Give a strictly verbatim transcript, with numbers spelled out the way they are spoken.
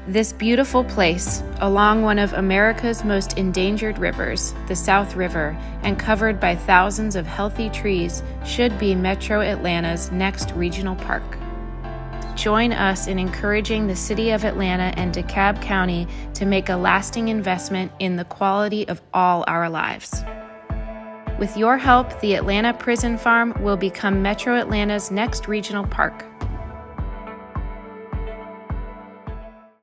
This beautiful place, along one of America's most endangered rivers, the South River, and covered by thousands of healthy trees, should be Metro Atlanta's next regional park. Join us in encouraging the City of Atlanta and DeKalb County to make a lasting investment in the quality of all our lives. With your help, the Atlanta Prison Farm will become Metro Atlanta's next regional park.